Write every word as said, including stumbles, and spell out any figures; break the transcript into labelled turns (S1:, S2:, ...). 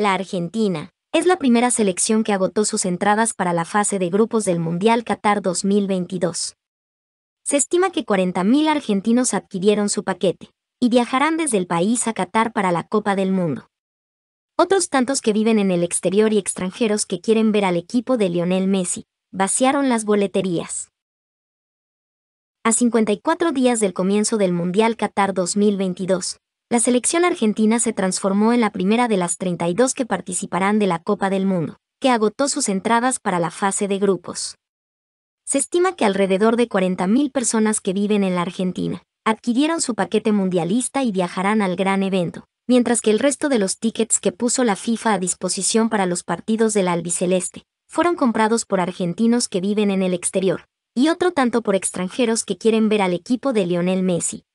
S1: La Argentina es la primera selección que agotó sus entradas para la fase de grupos del Mundial Qatar dos mil veintidós. Se estima que cuarenta mil argentinos adquirieron su paquete y viajarán desde el país a Qatar para la Copa del Mundo. Otros tantos que viven en el exterior y extranjeros que quieren ver al equipo de Lionel Messi vaciaron las boleterías. A cincuenta y cuatro días del comienzo del Mundial Qatar dos mil veintidós, la selección argentina se transformó en la primera de las treinta y dos que participarán de la Copa del Mundo, que agotó sus entradas para la fase de grupos. Se estima que alrededor de cuarenta mil personas que viven en la Argentina adquirieron su paquete mundialista y viajarán al gran evento, mientras que el resto de los tickets que puso la FIFA a disposición para los partidos de la albiceleste fueron comprados por argentinos que viven en el exterior, y otro tanto por extranjeros que quieren ver al equipo de Lionel Messi